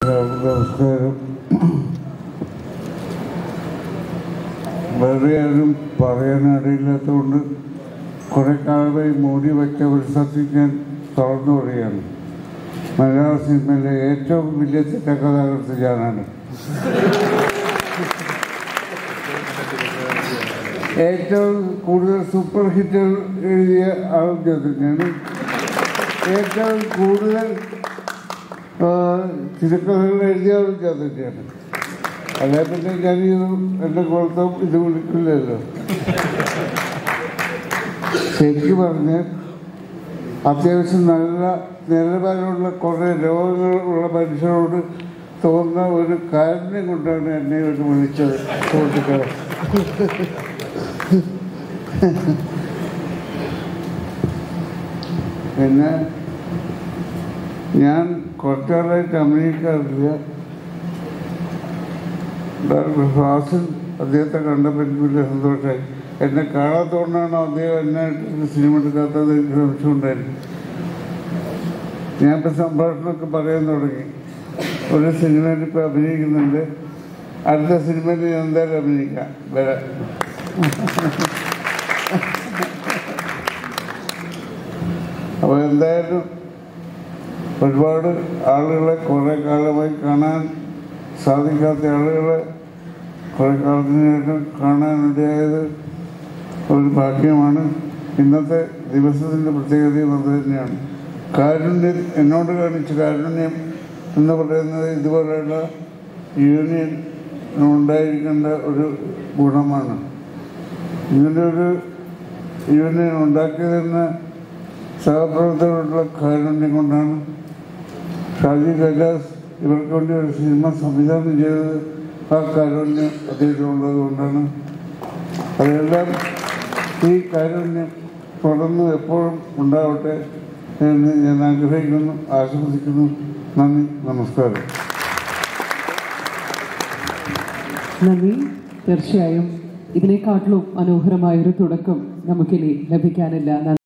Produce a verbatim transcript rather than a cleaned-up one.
നമസ്കാരം. വേറെ ആരും പറയാനറിയില്ലാത്തതുകൊണ്ട് കുറെ കാലമായി മൂടി വയ്ച്ച ഒരു സത്യം ഞാൻ തുറന്നു പറയുകയാണ്. മലയാള സിനിമയിലെ ഏറ്റവും വലിയ തിരക്കഥാകൃത്ത് ഞാനാണ്. ഏറ്റവും കൂടുതൽ സൂപ്പർ ഹിറ്റുകൾ എഴുതിയ ആളും ഞാൻ തന്നെയാണ്. ഏറ്റവും കൂടുതൽ തിരക്കഥകൾ എഴുതിയ ആളും ഞാൻ തന്നെയാണ്. അതേ പിന്നെ ഞാനിത് എൻ്റെ കുളത്തും ഇത് വിളിക്കില്ലല്ലോ. ശരിക്കും പറഞ്ഞ് അത്യാവശ്യം നല്ല നിലവാരമുള്ള കുറേ രോഗങ്ങളുള്ള മനുഷ്യരോട് തോന്നുന്ന ഒരു കാരുണ്യം കൊണ്ടാണ് എന്നെ ഒരു വിളിച്ചത്. സുഹൃത്തുക്കളെ, പിന്നെ ഞാൻ കുറച്ചാളായിട്ട് അഭിനയിക്കാറില്ല. ഡോക്ടർ ഫാസിൽ അദ്ദേഹത്തെ കണ്ടപ്പോൾ എനിക്ക് വലിയ സന്തോഷമായി. എന്നെ കാണാത്തതുകൊണ്ടാണ് അദ്ദേഹം എന്നെ സിനിമ എടുക്കാത്തത് എനിക്ക് സംശയമുണ്ടായിരുന്നു. ഞാനിപ്പോൾ സംഭാഷണമൊക്കെ പറയാൻ തുടങ്ങി. ഒരു സിനിമയിൽ ഇപ്പോൾ അഭിനയിക്കുന്നുണ്ട്, അടുത്ത സിനിമയിൽ ഞാൻ എന്തായാലും അഭിനയിക്കാം വരാം. അപ്പോൾ എന്തായാലും ഒരുപാട് ആളുകളെ കുറേ കാലമായി കാണാൻ സാധിക്കാത്ത ആളുകളെ കുറേ കാലത്തിന് ശേഷം കാണാനിടയായത് ഒരു ഭാഗ്യമാണ്. ഇന്നത്തെ ദിവസത്തിൻ്റെ പ്രത്യേകതയും അത് തന്നെയാണ്. കാരുണ്യം, എന്നോട് കാണിച്ച കാരുണ്യം എന്ന് പറയുന്നത് ഇതുപോലെയുള്ള യൂണിയൻ ഉണ്ടായിരിക്കേണ്ട ഒരു ഗുണമാണ്. ഇങ്ങനെയൊരു യൂണിയൻ ഉണ്ടാക്കിയതെന്ന് സഹപ്രവർത്തകരുടെ കാരുണ്യം കൊണ്ടാണ്. ഷാജി കൈലാസ് ഇവർക്ക് വേണ്ടി ഒരു സിനിമ സംവിധാനം ചെയ്തത് ആ കാരുണ്യം അദ്ദേഹത്തിനുള്ളത് കൊണ്ടാണ്. അതെല്ലാം ഈ കാരുണ്യം തുടർന്ന് എപ്പോഴും ഉണ്ടാവട്ടെ എന്ന് ഞാൻ ആഗ്രഹിക്കുന്നു, ആശംസിക്കുന്നു. നന്ദി, നമസ്കാരം. നന്ദി. തീർച്ചയായും ഇതിനേക്കാട്ടിലും മനോഹരമായൊരു തുടക്കം നമുക്കിനി ലഭിക്കാനില്ല.